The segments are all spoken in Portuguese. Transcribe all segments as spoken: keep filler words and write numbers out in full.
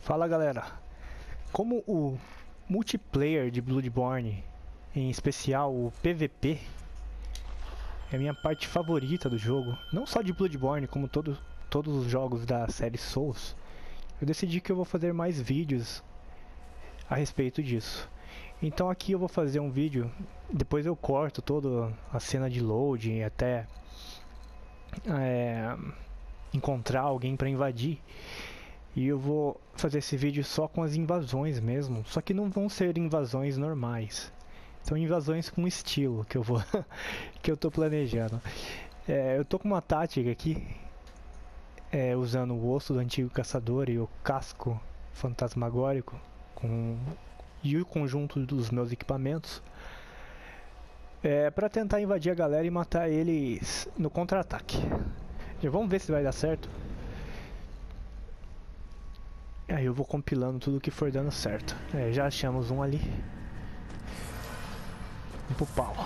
Fala galera, como o multiplayer de Bloodborne, em especial o P V P, é a minha parte favorita do jogo, não só de Bloodborne, como todo, todos os jogos da série Souls, eu decidi que eu vou fazer mais vídeos a respeito disso. Então aqui eu vou fazer um vídeo, depois eu corto toda a cena de loading até é, encontrar alguém para invadir. E eu vou fazer esse vídeo só com as invasões mesmo, só que não vão ser invasões normais. São invasões com estilo que eu vou que eu tô planejando. É, eu tô com uma tática aqui, é, usando o osso do antigo caçador e o casco fantasmagórico com e o conjunto dos meus equipamentos, é, para tentar invadir a galera e matar eles no contra-ataque. Já vamos ver se vai dar certo. Aí eu vou compilando tudo que for dando certo. É, já achamos um ali. Vamos pro pau.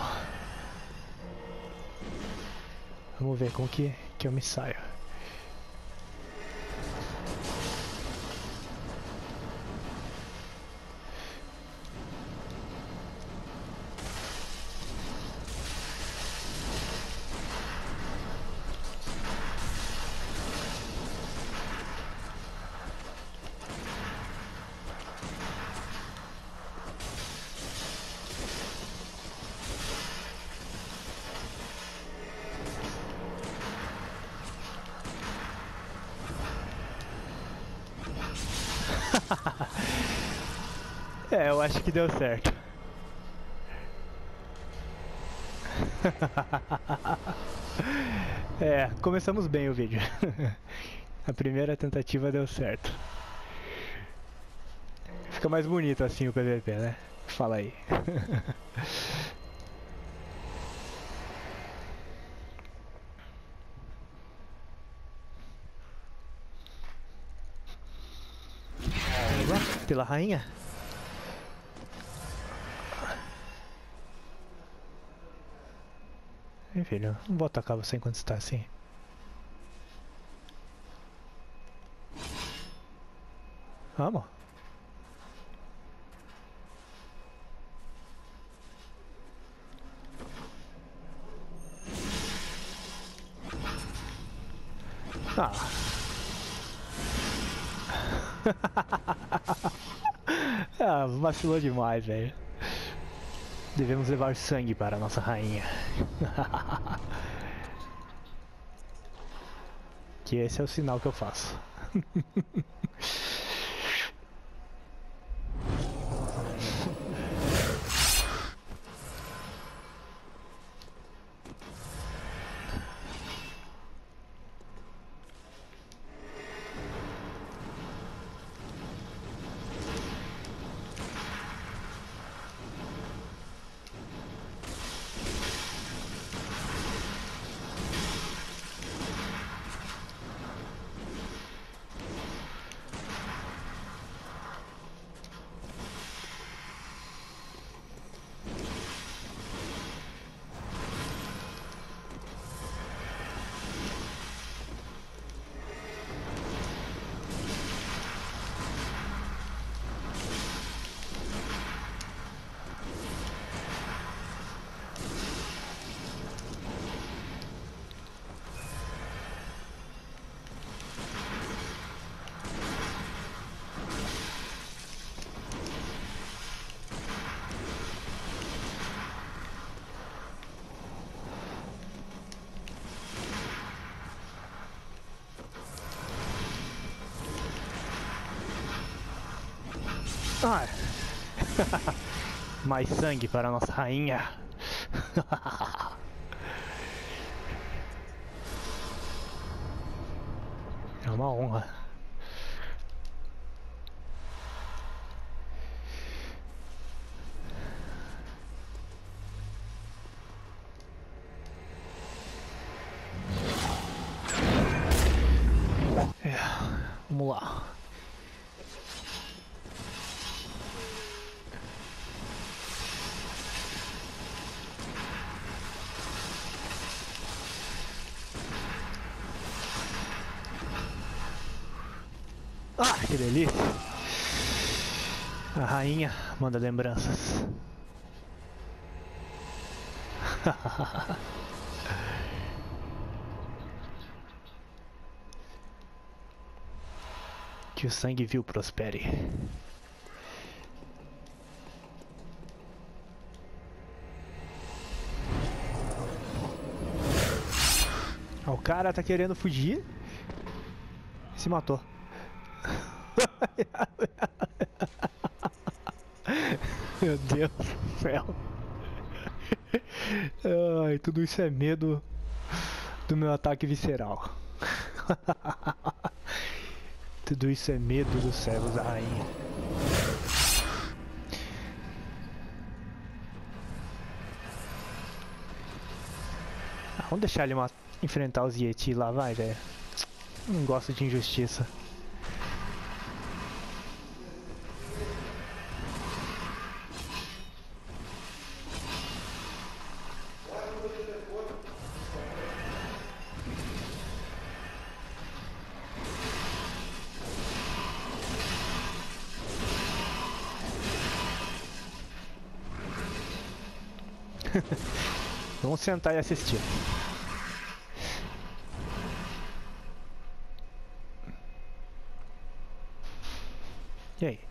Vamos ver como que, que eu me saio. É, eu acho que deu certo. É, começamos bem o vídeo. A primeira tentativa deu certo. Fica mais bonito assim o P V P, né? Fala aí. Pela rainha? Ei, filho, não vou atacar você enquanto está assim. Vamos. Ah. Ah, vacilou demais, velho. Devemos levar sangue para a nossa rainha. Que esse é o sinal que eu faço. Ah. Mais sangue para a nossa rainha. É uma honra. É, vamos lá. Ah, que delícia! A rainha manda lembranças. Que o sangue vil prospere. O cara tá querendo fugir. Se matou. Meu Deus do céu. Ai, tudo isso é medo do meu ataque visceral. Tudo isso é medo dos servos da rainha. Ah, vamos deixar ele uma... enfrentar os Yeti lá, vai, velho. Não gosto de injustiça. Vamos sentar e assistir. E aí?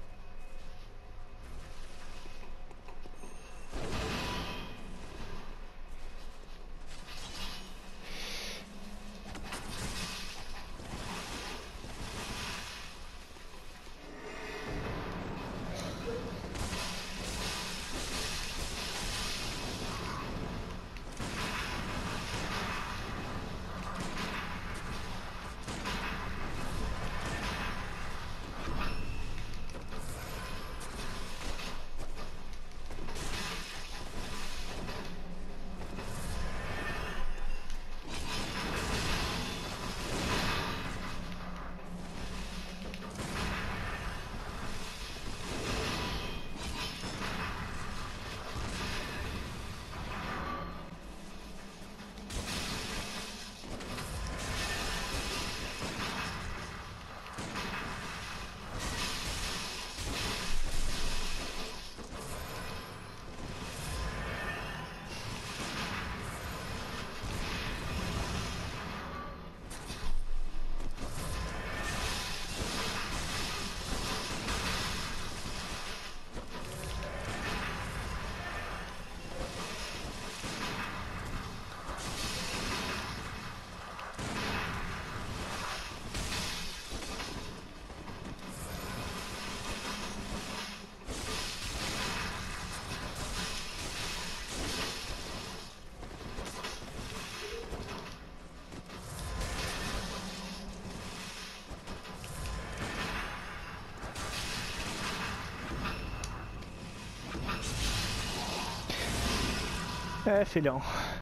É, filhão.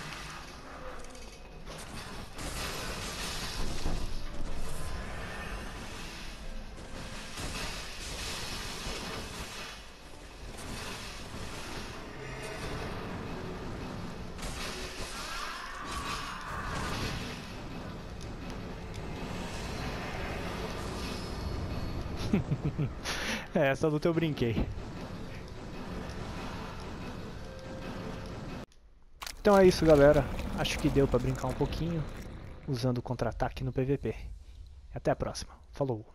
É, essa luta eu brinquei. Então é isso, galera. Acho que deu pra brincar um pouquinho usando o contra-ataque no P V P. Até a próxima. Falou!